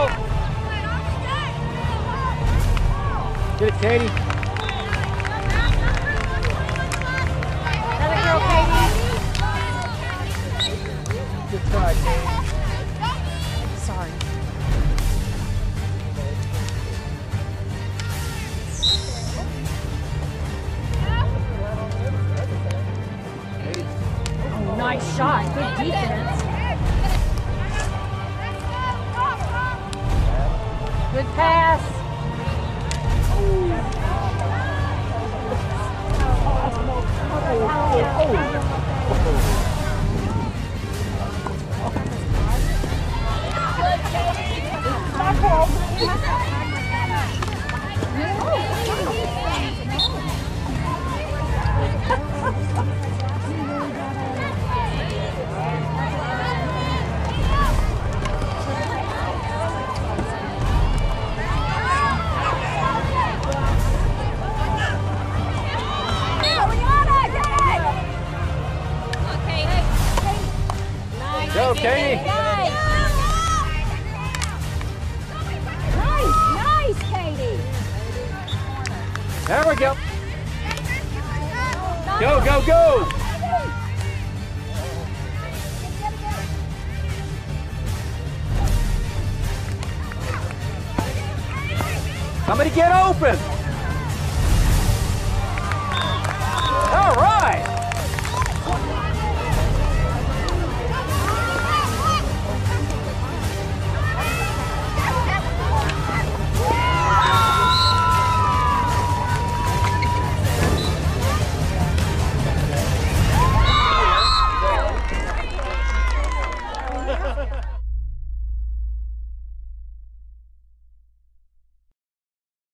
go. Get it, Katie. Another girl, Katie. Good try, Katie. Sorry. Oh, nice shot. Good defense. Good pass. Go, Katie. Nice, Katie. There we go. Go, go, go. Somebody get open.